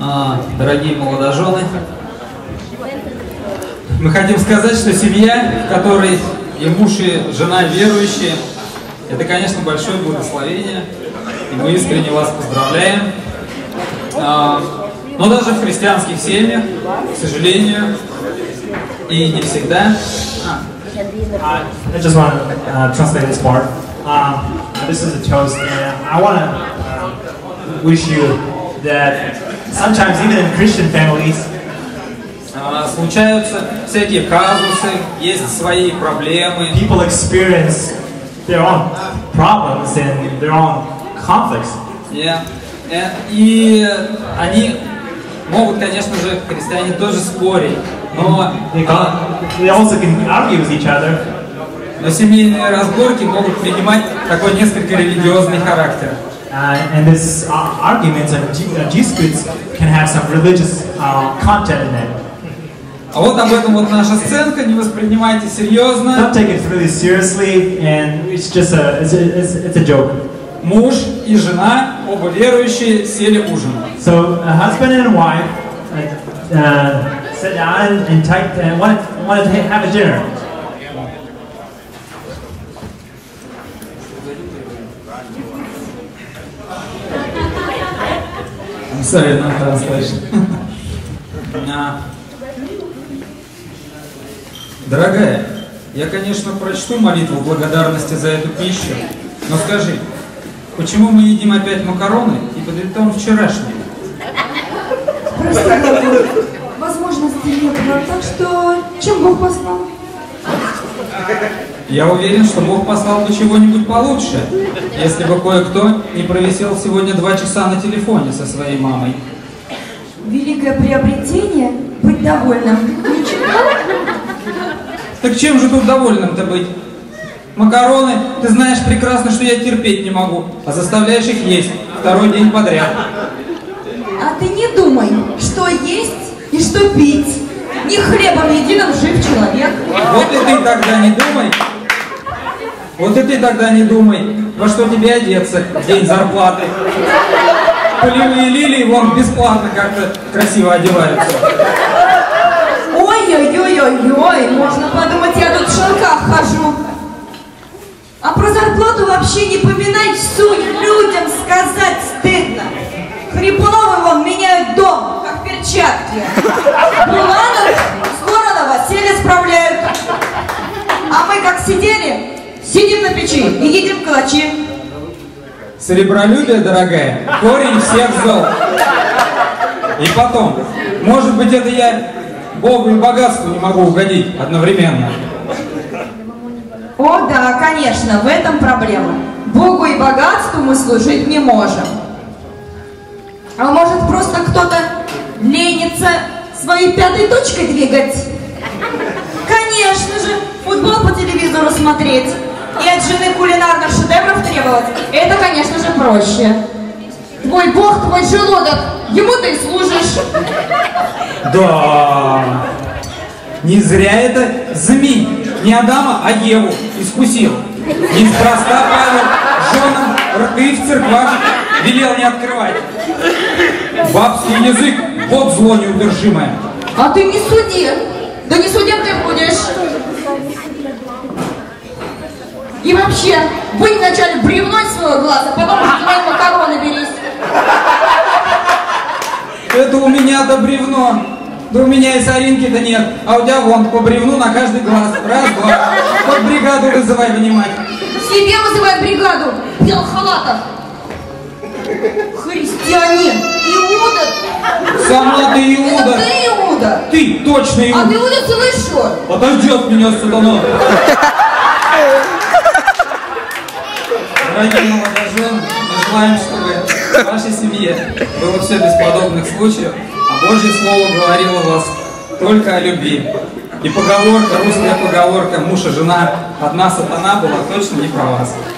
Дорогие молодожены, мы хотим сказать, что семья, в которой и муж, и жена верующие, это, конечно, большое благословение, и мы искренне вас поздравляем. Но даже в христианских семьях, к сожалению, и не всегда. I just want to translate this part. This is a toast, and I want to wish you that sometimes even in Christian families, случаются всякие казусы, есть свои проблемы. People experience their own problems and their own conflicts. И они могут, конечно же, христиане тоже спорить, но they also can argue with each other. Но семейные разборки могут принимать такой несколько религиозный характер. And this arguments and disputes can have some religious content in it. А вот об этом вот наша сценка, не воспринимайте серьезно. Don't take it really seriously, and it's just it's a joke. Муж и жена, оба верующие, сели ужинать. So a husband and wife sat down and wanted to have a dinner. I'm sorry, no translation. Дорогая, я, конечно, прочту молитву благодарности за эту пищу, но скажи, почему мы едим опять макароны и подвитон вчерашний? Прости, дорогой, возможности не было, так что чем Бог послал? Я уверен, что Бог послал бы чего-нибудь получше, если бы кое-кто не провисел сегодня 2 часа на телефоне со своей мамой. Великое приобретение — быть довольным. Ничего? Так чем же тут довольным-то быть? Макароны, ты знаешь прекрасно, что я терпеть не могу, а заставляешь их есть 2-й день подряд. А ты не думай, что есть и что пить. Не хлебом единым жив человек. Вот и ты тогда не думай. Вот и ты тогда не думай, во что тебе одеться в день зарплаты. Полевые лилии вон бесплатно как-то красиво одеваются. Ой-ой-ой-ой-ой, можно подумать, я тут в шелках хожу. А про зарплату вообще не поминать, суть людям сказать стыдно. Хрипловы вон меняют дом, как перчатки. Буланов с Воронова сели справляют. А мы как сидели, сидим на печи и едим калачи. Серебролюбие, дорогая, корень всех зол. И потом, может быть, это я Богу и богатству не могу угодить одновременно. О да, конечно, в этом проблема. Богу и богатству мы служить не можем. А может, просто кто-то ленится своей 5-й точкой двигать? Конечно же, футбол по телевизору смотреть и от жены кулинарных шедевров требовать. Это, конечно же, проще. Твой Бог, твой желудок, ему ты и служишь. Да, не зря это змей, не Адама, а Еву искусил. Неспроста Павел женам рты в церквах велел не открывать. Бабский язык, вот зло неудержимое. А ты не суди. Да не судим ты будешь. И вообще, вынь вначале бревно из своего глаза, потом уже твои макароны берись. Это у меня-то бревно. Да у меня и соринки-то нет. А у тебя вон по бревну на каждый глаз. Раз, два. Вот бригаду вызывай внимать. Себе вызывай бригаду. Белохалатов. Христианин. Иуда. Сама ты Иуда. Это ты Иуда. Ты точно Иуда. А ты Иуда целый шор. Отойди от меня, сатана. Дорогие молодожены, мы желаем, чтобы в вашей семье было все без подобных случаев, а Божье Слово говорило вас только о любви. И поговорка, русская поговорка «муж и жена, одна сатана» была точно не про вас.